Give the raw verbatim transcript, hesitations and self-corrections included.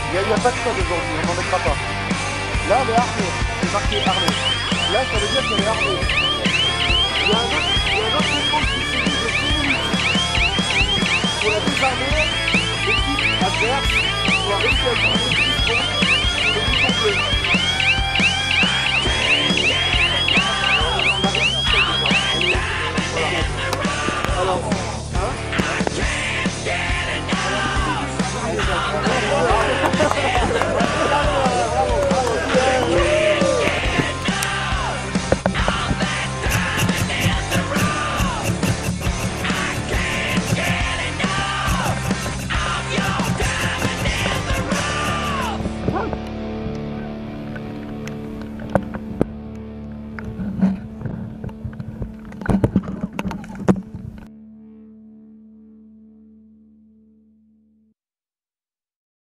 Il n'y a, il y a pas de code aujourd'hui, on n'en mettra pas. Là, elle est armée, c'est marqué armée. Là, ça veut dire qu'elle est armée. Il y a un autre, il y a un autre écran qui se dit de deux minutes. Pour la désarmer, l'équipe adverse doit réussir à trouver le piston sur le bouton bleu. Alors, hein?